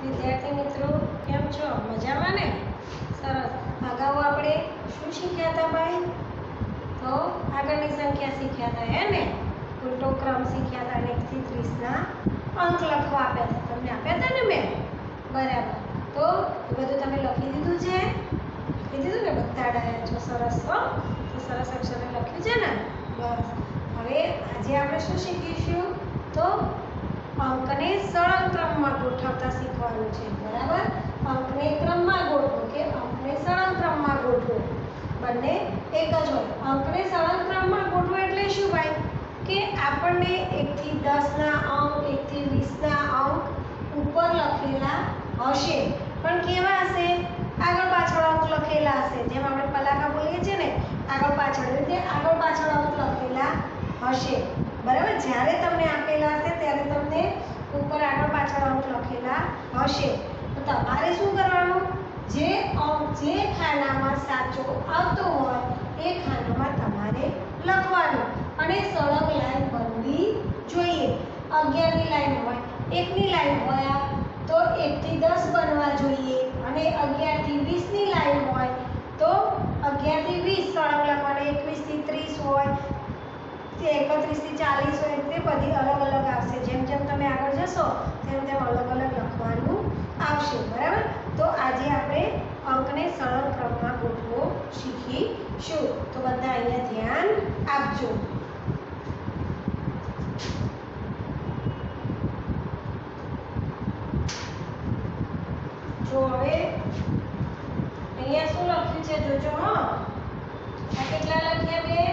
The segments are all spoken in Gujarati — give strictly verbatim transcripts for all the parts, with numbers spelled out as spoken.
વિદ્યાર્થી મિત્રો કેમ છો? મજામાં ને? સરસ. અગાઉ આપણે શું શીખ્યા હતા ભાઈ? તો આગળની સંખ્યા શીખ્યા હતા હે ને? ઉલટો ક્રમ શીખ્યા હતા અને એક થી ત્રીસ ના અંક લખવા આપ્યા હતા. તમને આપ્યા હતા ને મેં? બરાબર. તો એ બધું તમે લખી દીધું છે? લખી દીધું ને? બધા ડાયા છો. સરસ હો. તો સરસ અક્ષરે લખ્યું છે ને? બસ. હવે આજે આપણે શું શીખીશું? તો અંકને સળંગ ક્રમમાં ગોઠવતા શીખવાનું છે. બરાબર? અંકને ક્રમમાં ગોઠવો કે અંકને સળંગ ક્રમમાં ગોઠવો. બંને એક જ હોય. અંકને સળંગ ક્રમમાં ગોઠવો એટલે શું ભાઈ? કે આપણને એક થી દસ ના અંક, એક થી વીસ ના અંક ઉપર લખેલા હશે. પણ કેવા હશે? આગળ પાછળ અંક લખેલા હશે. જેમ આપણે પલાકા બોલીએ છીએ ને, આગળ પાછળ, એ રીતે આગળ પાછળ અંક લખેલા હશે. બરાબર? જ્યારે તમને આપેલા હશે ત્યારે તમને ઉપર આગળ પાછળ અંક લખેલા હશે. તો તમારે શું કરવાનું? જે અંક જે ખાનામાં સાચો આવતો હોય એ ખાનામાં તમારે લખવાનું અને સળંગ લાઈન બનવી જોઈએ. અગિયાર ની લાઈન હોય, એક ની લાઈન હોય તો એક થી દસ બનવા જોઈએ અને અગિયાર થી વીસ ની લાઈન હોય તો અગિયાર થી વીસ સળંગ લખવાના, એકવીસ થી ત્રીસ હોય, એકત્રીસ થી ચાલીસ હોય, તે બધી અલગ અલગ આવશે. જેમ જેમ તમે આગળ જશો તેમ તેમ અલગ અલગ લખવાનું આવશે. બરાબર? તો આજે આપણે અંકને સળંગ ક્રમમાં ગોઠવો શીખીશું. તો બધા અહીંયા ધ્યાન આપજો. જો હવે અહીંયા શું લખ્યું છે જોજો હો. આ કેટલા લખ્યા? બે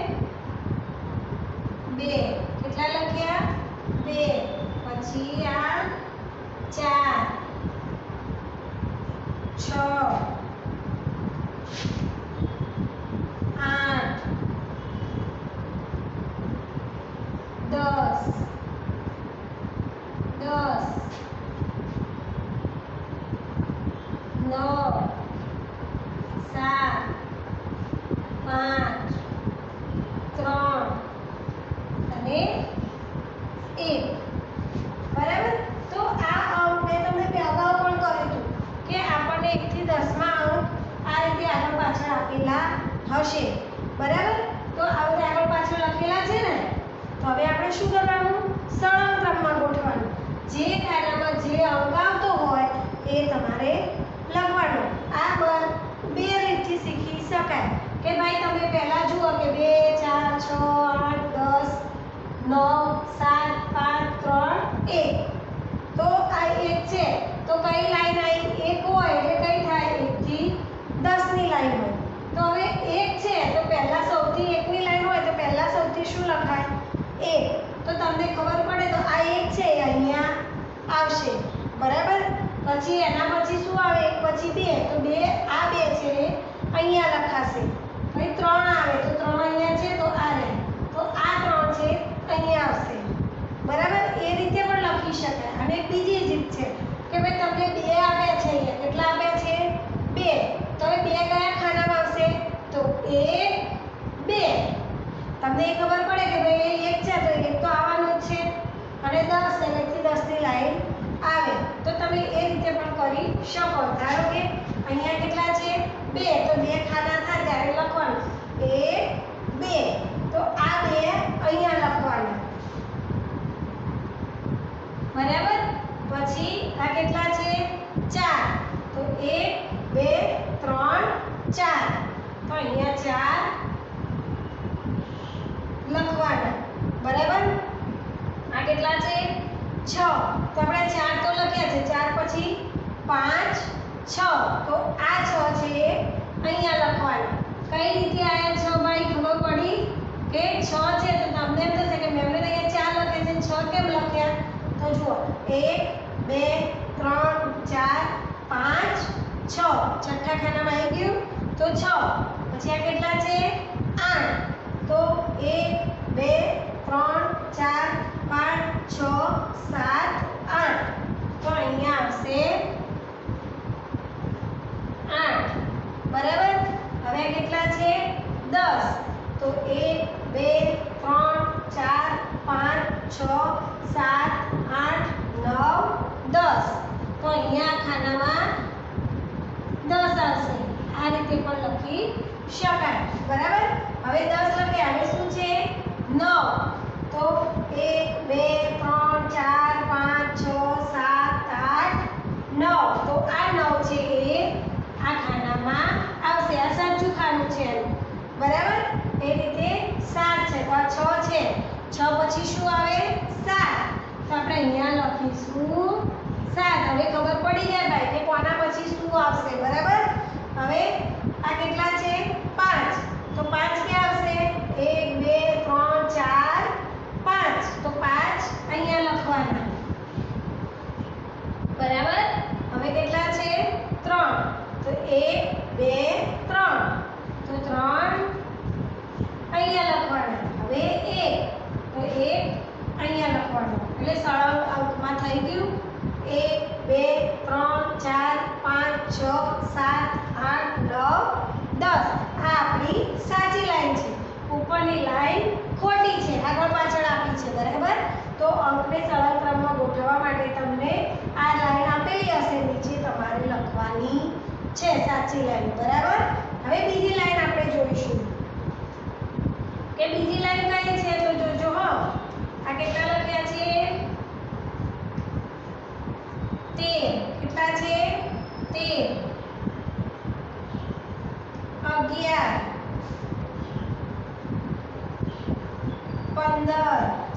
બે કેટલા લખ્યા? બે. પછી આ ચાર, છ, આઠ, દસ, દસ, નવ, સાત, પાંચ, ત્રણ અને એક. બરાબર? તો આ અંક મેં તમને અગાઉ પણ કહ્યું હતું કે આપણને એક થી દસ માં અંક આ રીતે આગળ પાછળ આપેલા હશે. બરાબર? તો આ બધા આગળ પાછળ લખેલા છે ને? તો હવે આપણે શું કરવાનું? સળંગ ક્રમમાં ગોઠવવાનું. જે ખાનામાં જે અંક આવતો હોય એ તમારે લખવાનો. આ બર બે રીતથી શીખી શકાય કે ભાઈ તમે પહેલા જુઓ કે બે, ચાર, છ, આઠ, દસ, નવ, સાત, પાંચ, ત્રણ, એક. તો આ એક છે તો કઈ લાઈન આવી? એક હોય એટલે કઈ થાય? એક થી દસ ની લાઈન હોય. તો હવે એક છે તો પહેલા સૌથી એક ની લાઈન હોય તો પહેલા સૌથી શું લખાય? એક. તો તમને ખબર પડે તો આ એક છે એ અહીંયા આવશે. બરાબર? પછી એના પછી શું આવે? એક પછી બે તો બે, આ બે છે અહીંયા લખાશે. પછી ત્રણ આવે તો ત્રણ અહીંયા છે તો આ રહે. તો આ ત્રણ છે અહીંયા આવશે. બરાબર? એ રીતે પણ લખી શકાય. અને બીજી રીત છે કે ભાઈ તમને બે આપ્યા છે અહીંયા. કેટલા આપ્યા છે? બે. તો હવે બે કયા ખાનામાં આવશે? તો એક, બે. તમને એ ખબર પડે કે ભાઈ એક છે તો એક તો આવવાનું જ છે અને દસ એટલે એક થી દસ ની લાઈન આવે. તો તમે એ રીતે પણ કરી શકો. ધારો કે અહીંયા કેટલા છે? બે. તો બે ખાના થાય ત્યારે લખવાનું એક, બે. તો આ બે અહીંયા લખવાના. બરાબર? પછી આ કેટલા છે? ચાર. તો એક, બે, ત્રણ, ચાર. તો અહીંયા ચાર લખવાના. બરાબર? આ કેટલા છે? છ. તો આપણે ચાર તો લખ્યા છે. ચાર પછી પાંચ, છ. તો આ છ છે અહીંયા લખવાના. કઈ રીતે આયા છ ભાઈ? ખબર પડી કે છ છે તો તમને એમ થશે કે મેમને અહીંયા ચાર લખ્યા છે, છ કેમ લખ્યા? તો જુઓ એક, બે, ત્રણ, ચાર, પાંચ, છ. છઠ્ઠા ખાનામાં આવી ગયું તો છ. પછી આ કેટલા છે? આઠ. તો એક, બે, ત્રણ, ચાર, પાંચ, છ, સાત, આઠ. તો અહીંયા આવશે આઠ. બરાબર? હવે કેટલા છે? દસ. તો એક, બે, ત્રણ, ચાર, પાંચ, છ, સાત, આઠ, નવ, દસ. તો અહીંયા શકાય, બરાબર. હવે દસ લખે, હવે શું છે નવ. તો એક બે ત્રણ ચાર પાંચ છ સાત આઠ નવ. તો આ નવ છે એ આ ખાનામાં આવશે. આ સાચું ખાનું છે એનું, બરાબર. એ રીતે સાત છે તો આ છ છે. છ પછી શું આવે? સાત. તો આપણે અહીંયા લખીશું સાત. હવે ખબર પડી જાય ભાઈ કે કોના પછી શું આવશે, બરાબર. હવે આ કેટલા છે? પાંચ. તો પાંચ ક્યાં આવશે? એક બે ત્રણ ચાર પાંચ. તો પાંચ અહીંયા લખવાના, બરાબર. હવે કેટલા છે? ત્રણ. તો એક બે ત્રણ. તો ત્રણ અહીંયા લખવાના. હવે એક. તો એક અહીંયા લખવાનું. એટલે સળંગ અંકમાં થઈ ગયું. એક બે ત્રણ ચાર પાંચ છ સાત આઠ નવ દસ. આ આપણી સાચી લાઈન છે. ઉપરની લાઈન ખોટી છે, આગળ પાછળ આપી છે, બરાબર. તો અંકને સળંગ ક્રમમાં ગોઠવવા માટે તમને આ લાઈન આપેલી હશે, નીચે તમારે લખવાની છે સાચી લાઈન, બરાબર. હવે બીજી લાઈન આપણે જોઈશું કે બીજી લાઈન કઈ છે. તો જોજો હો, આ કેટલા લખ્યા છે? તેર. કેટલા છે? તેર. અગિયાર, પંદર,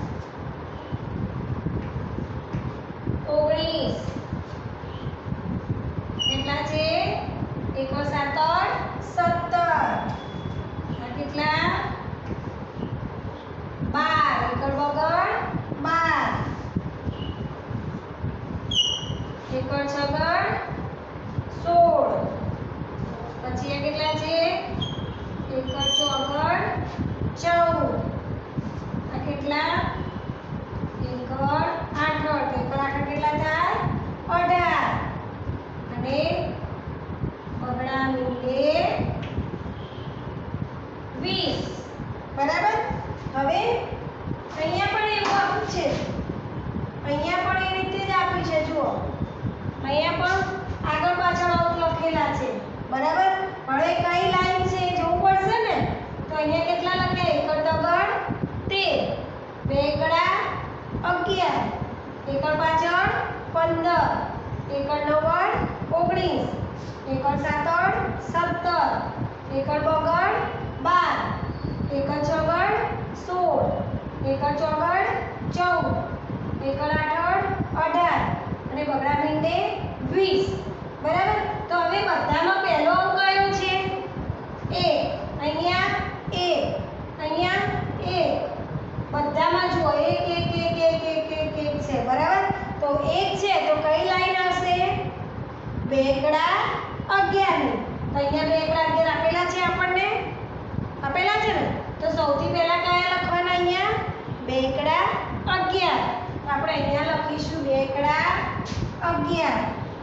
ઓગણીસ. કેટલા છે? એકો સાત સત્તર. આ કેટલા? બાર. એકડ વગર બાર. એકડ છગડ સોળ. પછી આ કેટલા છે? એકડ ચોગડ ચૌદ. આ કેટલા? એકડ આઠડ. એકડ આઠડ કેટલા થાય? અઢાર. અને બગડા મીંડે વીસ, બરાબર. હવે અહીંયા પણ એવું આપ્યું છે, અહીંયા પણ એ રીતે જ આપ્યું છે. જુઓ, અહીંયા પણ આગળ પાછળ અંક લખેલા છે, બરાબર. હવે કઈ લાઈન છે એ જોવું પડશે ને. તો અહીંયા કેટલા લખ્યા? એકડ તગડ તેર. બે એકડા અગિયાર. એકડ પાછળ પંદર. એકડ નવ્વદ ઓગણીસ. એકડ સાતડ સત્તર. એકડ બગડ બાર. એકડ છગડ સોળ. એકડ ચોગડ ચૌદ. એકડ આઠડ અઢાર. અને બગડા મીંડે વીસ, બરાબર. તો હવે બધામાં પહેલો અંક કયો છે? એક. અહીંયા એક. અહીંયા એક. બધામાં જુઓ એક એક એક એક એક એક એક છે, બરાબર. તો એક છે તો કઈ લાઈન આવશે? બે એકડા અગિયાર ની. તો અહીંયા બે એકડા અગિયાર આપેલા છે, આપણને આપેલા છે ને. તો સૌથી પહેલા કયા લખવાના? અહીંયા બે એકડા અગિયાર. તો આપણે અહીંયા લખીશું બે એકડા અગિયાર.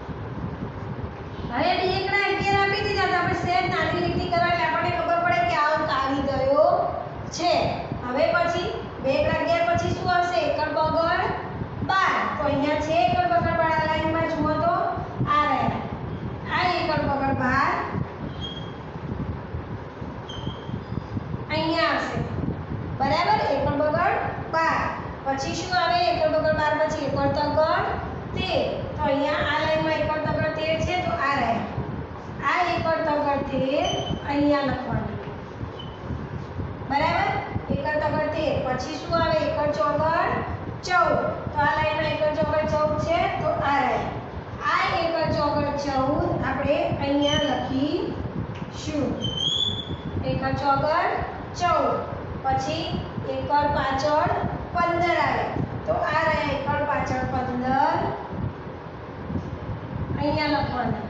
હવે બે એકડા અગિયાર આપી દીધા તો આપણે સેજ નાની લીટી કરવા એટલે આપણને ખબર પડે કે આ અંક આવી ગયો છે. હવે પછી બે એકડા અગિયાર પછી શું આવશે? એકડ બગડ બાર. તો અહીંયા છે એકડ બગડ બાર. આ લાઈનમાં જુઓ તો આ રહ્યા. આ એકડ બગડ બાર અહીંયા આવશે, બરાબર. એકડ બગડ બાર. પછી શું આવે? એકડ બગડ બાર પછી એકડ તગડ તેર. તો અહીંયા આ લાઈનમાં એકડ તગડ તેર છે તો આ રહ્યા. આ એકડ તગડ તેર અહીંયા લખવાનું, બરાબર. એકડ તગડ તેર. પછી શું આવે? એકડ ચોગડ ચૌદ. તો આ લાઈનમાં એકડ ચોગડ ચૌદ છે તો આ રહ્યા. આ એકડ ચોગડ ચૌદ આપણે અહીંયા લખીશું. એકડ ચોગડ ચૌદ. પછી એકડ પાછળ પંદર આવે તો આ રહ્યા એકડ પાછળ પંદર અહીંયા લખવાના,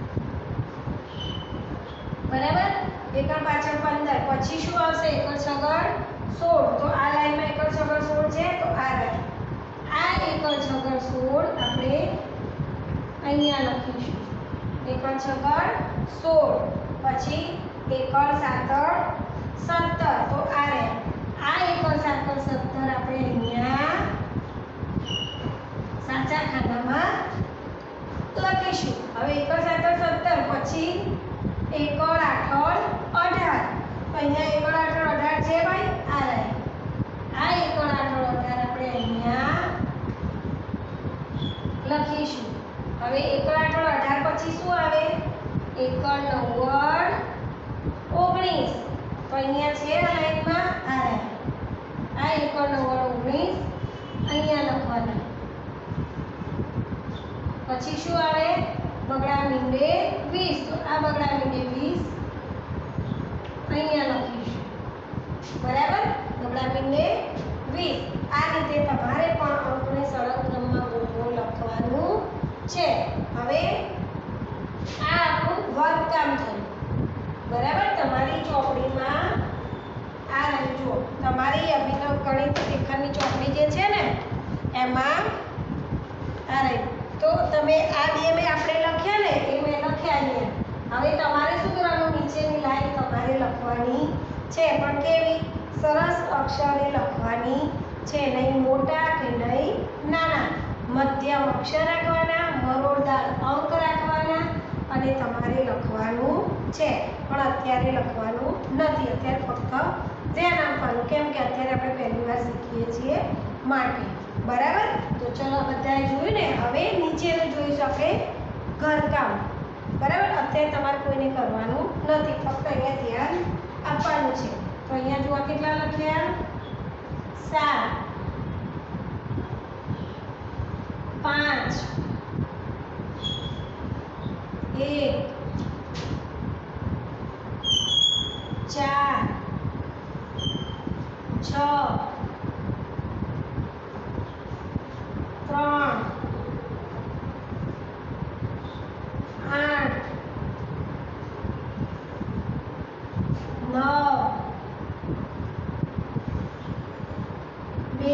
બરાબર. એકડ પાછળ પંદર. પછી શું આવશે? એકડ છગડ સોળ. તો આ લાઈનમાં એકડ છગડ સોળ છે તો આ રહ્યા. આ એકડ છગડ સોળ આપણે અહીંયા લખીશું. એકડ છગડ સોળ. પછી એકડ સાતડ સત્તર. તો આ રહ્યા. આ એકડ સાતડ સત્તર આપણે અહીંયા સાચા ખાનામાં લખીશું. હવે એકડ સાતડ સત્તર પછી એકડ આઠડ અઢાર. લખીશું. હવે એકડ આઠ અઢાર પછી શું આવે? એકડ નવ્વદ ઓગણીસ. તો અહીંયા છે આ લાઈનમાં આ રહ્યા આ એકડ નવ્વદ ઓગણીસ અહીંયા લખવાના. પછી શું આવે? બગડા મીંડે વીસ. તો આ બગડા મીંડે વીસ અહીંયા લખીશું. બરાબર? બગડા મીંડે વીસ. આ રીતે તમારે પણ અંકને સળંગ ક્રમમાં ગોઠવો લખવાનું છે. હવે આ આપણું વર્ગકામ થયું. બરાબર? તમારી ચોપડીમાં આ રહી જુઓ, તમારી અભિનવ ગણિત લેખનની ચોપડી જે છે ને એમાં આ રહી. તો તમે આ બે મેં આપણે લખ્યા ને એ મેં લખ્યા અહીંયા. હવે તમારે શું કરવાનું? નીચેની લાઈન તમારે લખવાની છે, પણ કેવી? સરસ અક્ષરે લખવાની છે, નહીં મોટા કે નહીં નાના. મધ્યમ અક્ષર રાખવાના, મરોડદાર અંક રાખવાના અને તમારે લખવાનું છે. પણ અત્યારે લખવાનું નથી, અત્યારે ફક્ત ધ્યાન આપવાનું, કેમ કે અત્યારે આપણે પહેલી વાર શીખીએ છીએ માટે. બરાબર? તો ચલો બધાએ જોયું ને. હવે નીચેનું જોઈશું આપણે ઘરકામ. બરાબર? અત્યારે તમારે કોઈને કરવાનું નથી, ફક્ત અહીંયા ધ્યાન આપવાનું છે. તો અહીંયા જુઓ કેટલા લખ્યા? સાત, પાંચ, એક, ચાર, છ, ત્રણ, આઠ, નવ, બે,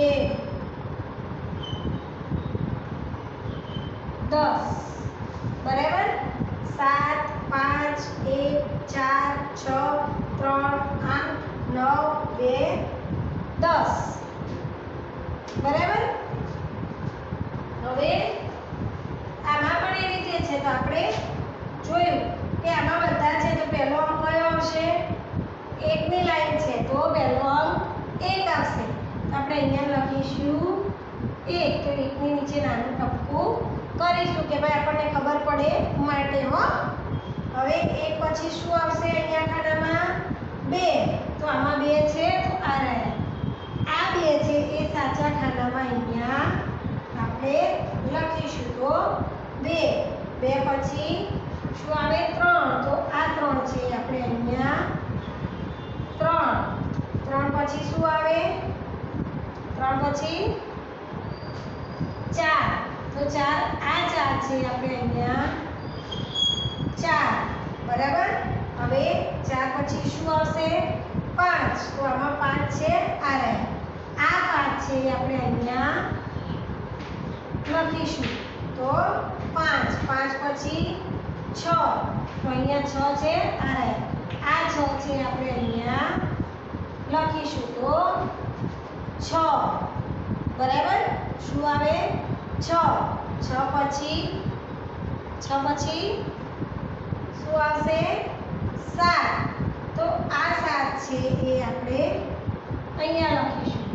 દસ. બરાબર? સાત, પાંચ, એક, ચાર, છ, ત્રણ, આઠ, નવ, બે, દસ. બરાબર? હવે આમાં પણ એવી રીતે છે. તો આપણે જોયું કે આમાં બધા છે. તો પહેલો અંક કયો આવશે? એકની લાઈન છે તો પહેલો અંક એક આવશે. તો આપણે અહીંયા લખીશું એક. તો એકની નીચે નાનું ટપકું કરીશું કે ભાઈ આપણને ખબર પડે માટે. હો હવે એક પછી શું આવશે? અહીંયા ખાનામાં બે. તો આમાં બે છે તો આ રહ્યા આ બે છે એ સાચા ખાનામાં અહીંયા આપણે લખીશું. તો બે. બે પછી શું આવે? ત્રણ. તો આ ત્રણ છે આપણે અહીંયા ત્રણ. ત્રણ પછી શું આવે? ત્રણ પછી ચાર. તો ચાર આ ચાર છે આપણે અહીંયા ચાર. બરાબર? હવે ચાર પછી શું આવશે? પાંચ. તો આમાં પાંચ છે આ રહ્યા આ પાંચ છે આપણે અહીંયા લખીશું. તો પાંચ. પાંચ પછી છ. તો અહીંયા છ છે આ રહ્યા આ છ છે આપણે અહીંયા લખીશું. તો છ. બરાબર? શું આવે? છ. છ પછી છ પછી શું આવશે? સાત. તો આ સાત છે એ આપણે અહીંયા લખીશું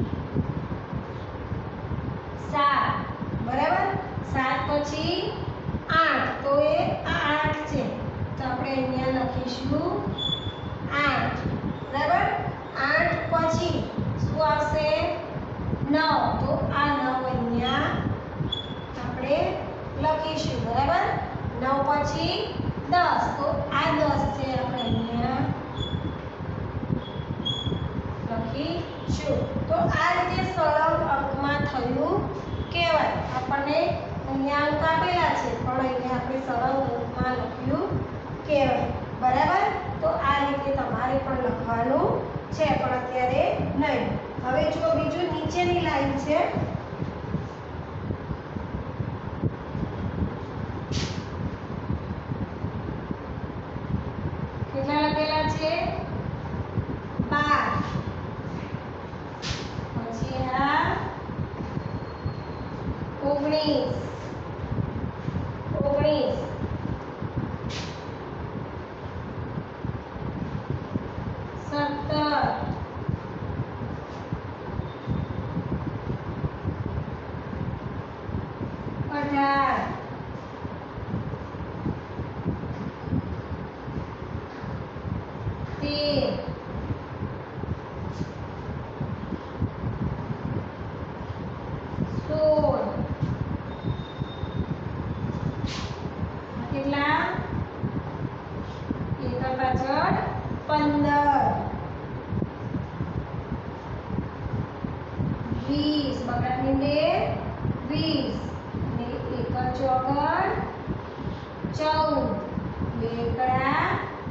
સાત. બરાબર? સાત પછી આઠ. તો એ આ આઠ છે તો આપણે અહીંયા લખીશું આઠ. બરાબર? આઠ પછી શું આવશે? નવ. તો આ નવ અહીંયા આપણે લખીશું. બરાબર? નવ પછી દસ. તો આ દસ છે આપણે અહીંયા લખીશું. તો આ રીતે સળંગ અંકમાં થયું કહેવાય. આપણને અહીંયા અંક આપેલા છે પણ અહીંયા આપણે સળંગ અંકમાં લખ્યું કહેવાય. બરાબર? તો આ રીતે તમારે પણ લખવાનું છે પણ અત્યારે નહીં. હવે જો બીજું નીચેની લાઈન છે. કેટલા લખેલા છે? બાર. પછી આ ઓગણીસ. ઓગણીસ. સત્તર. અઢાર. બગડા મીંડે વીસ ને એકડ ચોગડ ચૌદ બે એકડા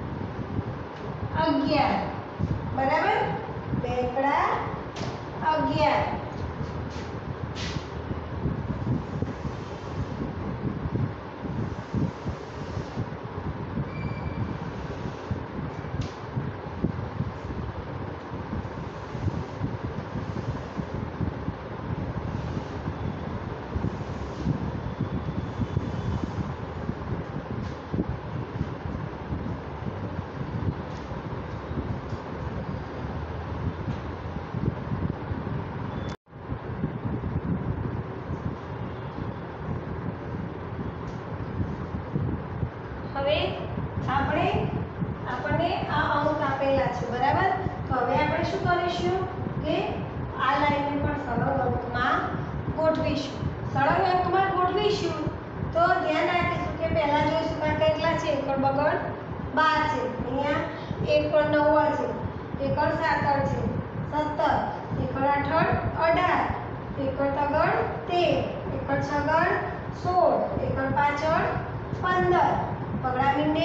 અગિયાર બરાબર બે એકડા અગિયાર હવે આપણે આપણને આ અંક આપેલા છે બરાબર તો હવે આપણે શું કરીશું કે આ લાઈનને પણ સળંગ અંકમાં ગોઠવીશું સળંગ અંકમાં ગોઠવીશું તો ધ્યાન રાખીશું કે પહેલા જોઈશું કે કેટલા છે એકડ બગડ બાર છે અહીંયા એકડ નવ્વદ છે એકડ સાતડ છે સત્તર એકડ આઠડ અઢાર એકડ તગડ તેર એકડ છગડ સોળ એકડ પાછળ પંદર બગડા મીંડે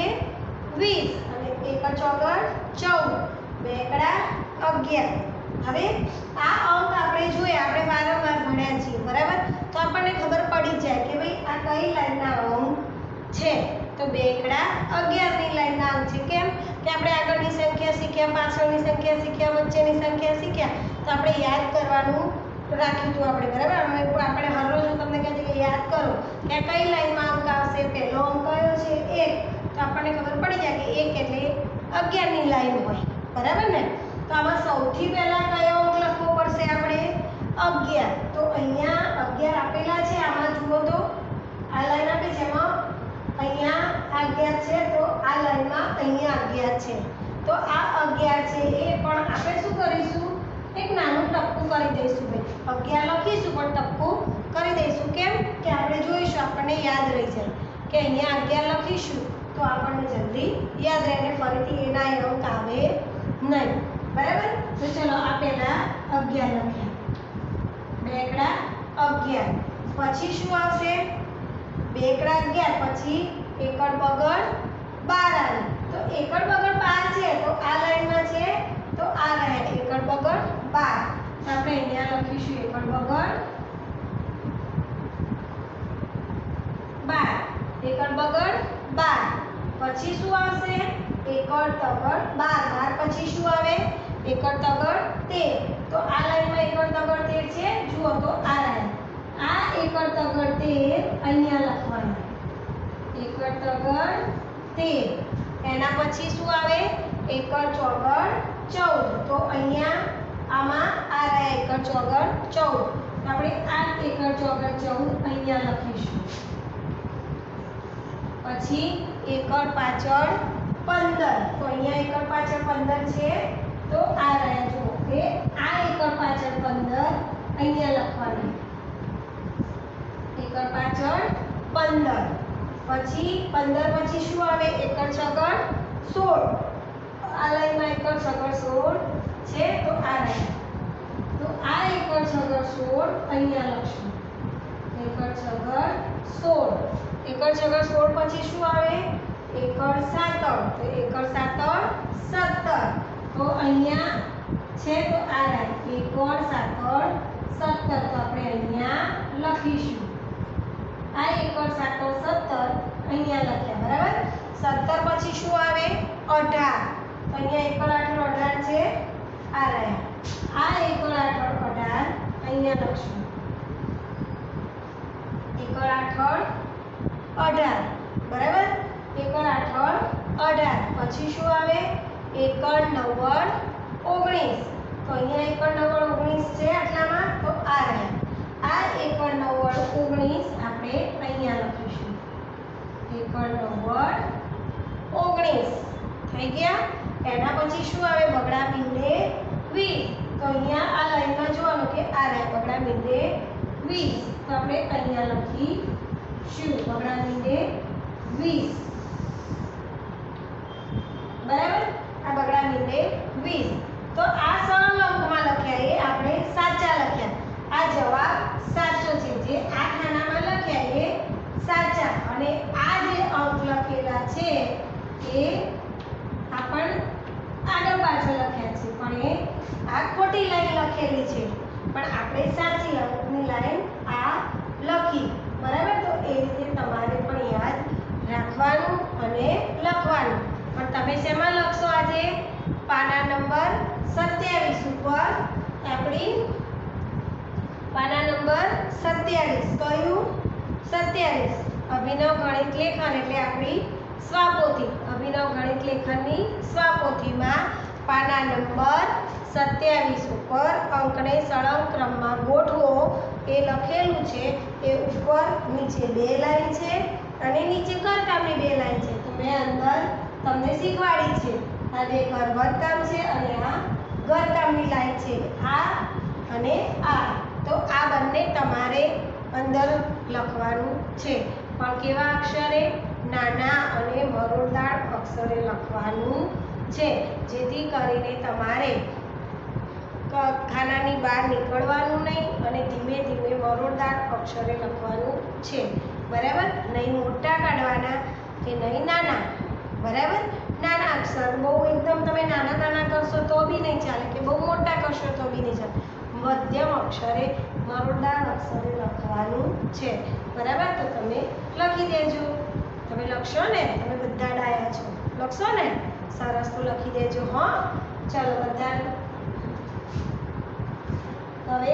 વીસ અને એકડ ચોગડ ચૌદ બે એકડા અગિયાર હવે આ અંક આપણે જોઈએ આપણે વારંવાર ભણ્યા છીએ બરાબર તો આપણને ખબર પડી જાય કે ભાઈ આ કઈ લાઈનના અંક છે તો બે એકડા અગિયારની લાઈનના અંક છે કેમ કે આપણે આગળની સંખ્યા શીખ્યા પાછળની સંખ્યા શીખ્યા વચ્ચેની સંખ્યા શીખ્યા તો આપણે યાદ કરવાનું રાખ્યું હતું આપણે બરાબર હવે આપણે હરરોજ હું તમને કહે છે કે યાદ કરો કે આ કઈ લાઈનમાં અંક આવશે પહેલો અંક કયો છે એક તો આપણને ખબર પડી જાય કે એક એટલે અગિયારની લાઈન હોય બરાબર ને તો આમાં સૌથી પહેલા કયો અંક લખવો પડશે આપણે અગિયાર તો અહીંયા અગિયાર આપેલા છે આમાં જુઓ તો આ લાઈન આપી છે એમાં અહીંયા અગિયાર છે તો આ લાઈનમાં અહીંયા અગિયાર છે તો આ અગિયાર છે એ પણ આપણે શું કરીશું એક નાનું ટપકું કરી દઈશું ભાઈ અગિયાર લખીશું પણ ટપકું કરી દઈશું કેમ કે આપણે જોઈશું આપણને યાદ રહી જાય કે અહીંયા અગિયાર લખીશું તો આપણને જલ્દી યાદ રહે અને ફરીથી એના એ અંક આવે નહીં બરાબર તો ચલો આ પહેલા અગિયાર લખ્યા બે એકડા અગિયાર પછી શું આવશે બે એકડા અગિયાર પછી એકડ બગડ બાર આવે તો એકડ બગડ બાર છે તો આ લાઈનમાં છે તો આ રહે એકડ બગડ બાર તો આપણે અહીંયા લખીશું એકડ બગડ બાર એકડ બગડ બાર પછી શું આવશે એકડ તગડ બાર બાર પછી શું આવે એકડ તગડ તેર તો આ લાઈનમાં એકડ તગડ તેર છે જુઓ તો આ રહે આ એકડ તગડ તેર અહીંયા લખવાના એકડ તગડ તેર એના પછી શું આવે એકડ ચોગડ ચૌદ તો અહીંયા આમાં આ રહે એકડ ચોગડ ચૌદ આપણે આ એકડ ચોગડ ચૌદ અહીંયા લખીશું પછી એકડ પાછળ પંદર તો અહીંયા એકડ પાછળ પંદર છે તો આ રહ્યા જુઓ કે આ એકડ પાછળ પંદર અહીંયા લખવાના એકડ પાછળ પંદર પછી પંદર પછી શું આવે એકડ છગડ સોળ આ લાઈનમાં એકડ છગડ સોળ છે તો આ રહ્યા તો આ એકડ છગડ સોળ અહીંયા લખશું એકડ છગડ સોળ એકડ છગડ સોળ પછી શું આવે એકડ સાતડ તો એકડ સાતડ સત્તર તો અહીંયા છે તો આ રહે એકડ સાતડ સત્તર તો આપણે અહીંયા લખીશું આ એકડ સાતડ સત્તર અહીંયા લખ્યા બરાબર સત્તર પછી શું આવે અઢાર તો અહીંયા એકડ આઠડ અઢાર છે આ રહ્યા આ એકડ આઠડ અઢાર અહીંયા લખશું એકડ આઠડ અઢાર બરાબર એકડ આઠડ અઢાર પછી શું આવે એકડ નવ્વદ ઓગણીસ તો અહીંયા એકડ નવ્વદ ઓગણીસ છે આટલામાં તો આ રહે આ એકડ નવ્વદ ઓગણીસ આપણે અહીંયા લખીશું એકડ નવ્વદ ઓગણીસ થઈ ગયા એના પછી શું આવે બગડા મીંડે વીસ તો અહીંયા આ લાઈનમાં જોવાનું કે આ રહે બગડા મીંડે વીસ તો આપણે અહીંયા લખીશું બગડા મીંડે વીસ બરાબર આ બગડા મીંડે વીસ તો આ સળંગ અંકમાં લખ્યા એ આપણે સાચા લખ્યા આ જવાબ સાચો છે, જે આ ખાનામાં લખ્યા એ સાચા, અને આ જે અંક લખેલા છે એ આપણ આગળ પાછળ લખ્યા છે, પણ એ આ ખોટી લાઈન લખેલી છે, પણ આપણે સાચી અંકની લાઈન આ લખી, બરાબર. તો એ રીતે તમારે પણ યાદ રાખવાનું અને લખવાનું. પણ તમે શેમાં લખશો આજે? પાના નંબર સત્યાવીસ ઉપર. આપણી પાના નંબર સત્યાવીસ. કયું? સત્યાવીસ. અભિનવ ગણિત લેખન એટલે આપણી સ્વાપોથી. અભિનવ ગણિત લેખનની સ્વાપોથીમાં પાના નંબર સત્યાવીસ ઉપર અંકને સળંગ ક્રમમાં ગોઠવો એ લખેલું છે. એ ઉપર નીચે બે લાઈન છે અને નીચે ઘરકામની બે લાઈન છે. તો મેં અંદર તમને શીખવાડી છે. આ બે ઘર ભરકામ છે અને આ ઘરકામની લાઈન છે, આ અને આ. તો આ બંને તમારે અંદર લખવાનું છે, પણ કેવા અક્ષરે? નાના અને મરોડદાર અક્ષરે લખવાનું છે, જેથી કરીને તમારે ખાનાની બહાર નીકળવાનું નહીં અને ધીમે ધીમે મરોડદાર અક્ષરે લખવાનું છે, બરાબર. નહીં મોટા કાઢવાના કે નહીં નાના, બરાબર. નાના અક્ષર બહુ એકદમ તમે નાના નાના કરશો તો બી નહીં ચાલે, કે બહુ મોટા કરશો તો બી નહીં ચાલે. મધ્યમ અક્ષરે મરોડદાર અક્ષરે લખવાનું છે, બરાબર. તો તમે લખી દેજો. તમે લખશો ને? તમે બધા ડાયા છો, લખશો ને? સરસ. તો લખી દેજો. હા, ચાલો બધા. હવે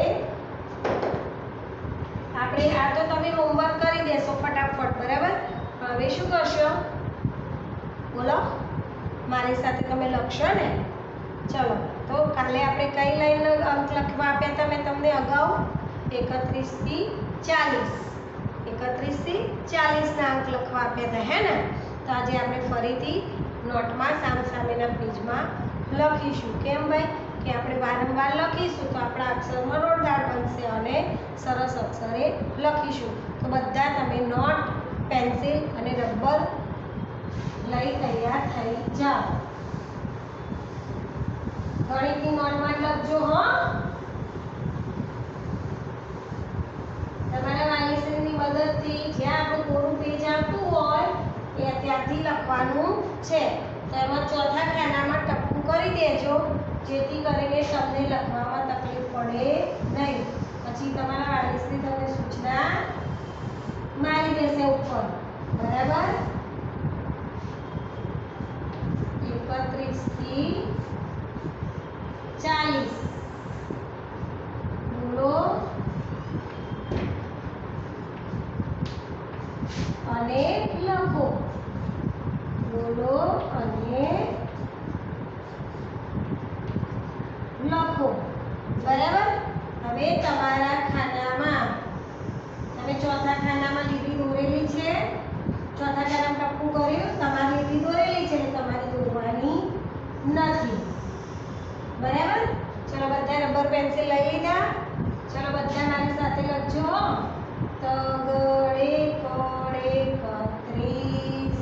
આપણે આ તો તમે હોમવર્ક કરી દેશો ફટાફટ, બરાબર. હવે શું કરશો? બોલો, મારી સાથે તમે લખશો ને? ચલો. તો કાલે આપણે કઈ લાઈન અંક લખવા આપ્યા હતા મેં તમને અગાઉ? એકત્રીસ થી ચાલીસ. એકત્રીસ થી ચાલીસ ના અંક લખવા આપ્યા હતા, હે ને? તો આજે આપણે ફરીથી નોટમાં સામસામેના પેજમાં લખીશું. કેમ ભાઈ? કે આપણે વારંવાર લખીશું તો આપણા અક્ષર મરોડદાર બનશે અને સરસ અક્ષરે લખીશું. તો બધા તમે નોટ, પેન્સિલ અને રબર લઈ તૈયાર થઈ જાઓ. ગણિતની નોટમાં લખજો. હા, તમારા વાલીશ્રીની મદદથી જ્યાં આપણું કોરું પેજ આવતું હોય એ ત્યાંથી લખવાનું છે. તો એમાં ચોથા ખાનામાં ટપકું કરી દેજો, જેથી કરીને તમને લખવામાં તકલીફ પડે નહીં. પછી તમારા વાલીશ્રી તમને સૂચના મારી દેશે ઉપર, બરાબર. એકત્રીસ થી ચાલીસ બોલો અને લખો. બોલો અને લખો, બરાબર. હવે તમારા ખાનામાં તમે ચોથા ખાનામાં લીટી દોરેલી છે. ચોથા ખાનામાં ટપકું કર્યું, તમારી લીટી દોરેલી છે, તમારે દોરવાની નથી, બરાબર. ચલો બધા રબર પેન્સિલ લઈ લીધા. ચલો બધા મારી સાથે લખજો. તગડે કડે એકત્રીસ.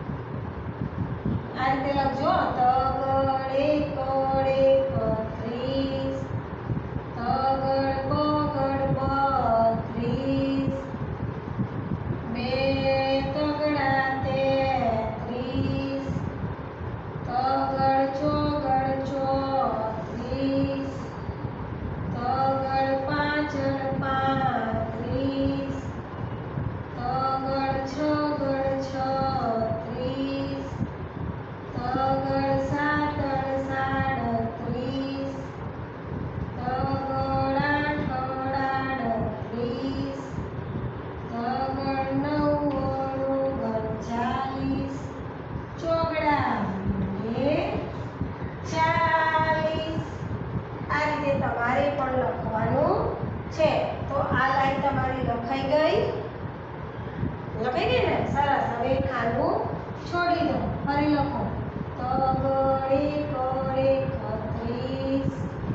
આ રીતે લખજો. તગડે કડે એકત્રીસ. તગડ બગડ બત્રીસ. બે તગડા તેત્રીસ. તગડ ચોગડ ચોત્રીસ. તગડ પાછળ પાંત્રીસ. તગડ છગડ છત્રીસ. તગડ સાતડ સાડત્રીસ. તગડ આઠડ આડત્રીસ. તગડ નવ ઓગણચાલીસ. ચોગડા બે ચાલીસ. આ રીતે તમારે પણ લખવાનું છે. તો આ લાઈન તમારી લખાઈ ગઈ. લખાઈ ગઈ ને? સરસ. હવે ખાનું છોડી દો, ફરી લખો. તગડે કડે એકત્રીસ.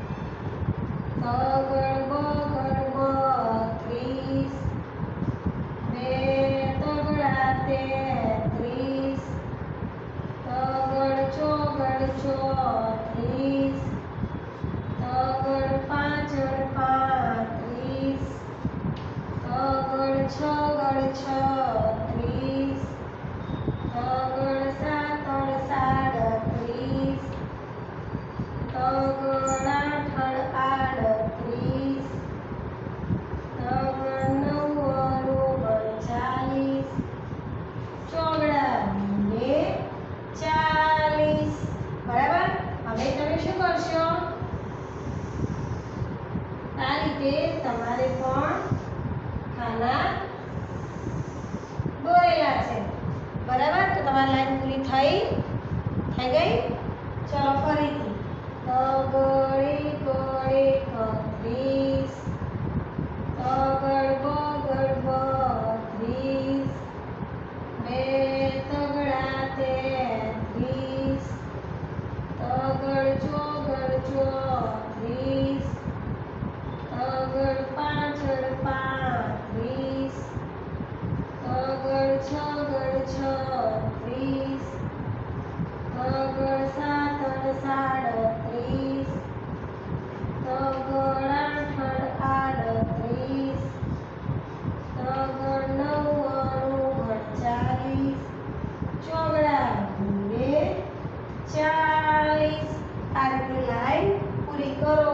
તગડ બગડ બત્રીસ. બે તગડા તેત્રીસ. તગડ ચોગડ ચોત્રીસ. તગડ પાછળ પાંત્રીસ. છગડ છત્રીસ, તગડ સાતડ સાડત્રીસ, તગડ આઠડ આડત્રીસ, તગડ નવ્વડ ઓગણચાલીસ, ચોગડા બે ચાલીસ. બરાબર. હવે તમે શું કરશો? આ રીતે તમારે પણ ખાના દોરેલા છે. બરાબર. તો તમારી લાઈન પૂરી થઈ થઈ ગઈ. ચલો ફરીથી. તગડ એકડ એકત્રીસ, તગડ બગડ બત્રીસ, બે તગડા તેત્રીસ, તગડ ચોગડ ચોત્રીસ, તગડ પાંચડ પાંત્રીસ, તગડ છગડ છત્રીસ, તગડ સાતડ સાડત્રીસ, તગડ આઠડ આડત્રીસ, તગડ નવ્વડ ઓગણચાલીસ, ચોગડા બે ચાલીસ. આ રીતે લાઈન પૂરી કરો.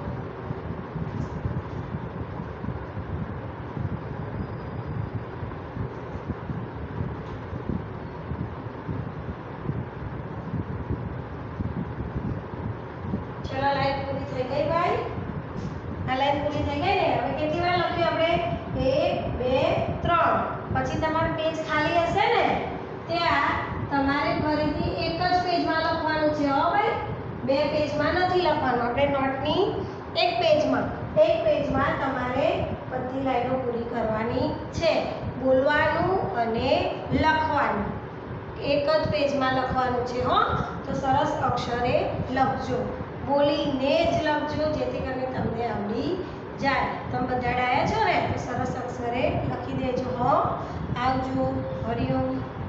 ચલો લાઈન પૂરી થઈ ગઈ ભાઈ. આ લાઈન પૂરી થઈ ગઈ ને. હવે કેટલી વાર લખ્યું આપણે? એક બે ત્રણ. પછી તમારું પેજ ખાલી હશે ને ત્યાં તમારે ફરીથી એક જ પેજમાં લખવાનું છે. હો ભાઈ, બે પેજમાં નથી લખવાનું. આપણે નોટની એક પેજમાં એક પેજમાં તમારે બધી લાઈનો પૂરી કરવાની છે. બોલવાનું અને લખવાનું એક જ પેજમાં લખવાનું છે. હો, તો સરસ અક્ષરે લખજો. બોલીને જ લખજો જેથી કરીને તમને આવડી જાય. તમે બધા ડાયા છો ને તો સરસ અક્ષરે લખી દેજો. હો, આવજો. હરિઓમ.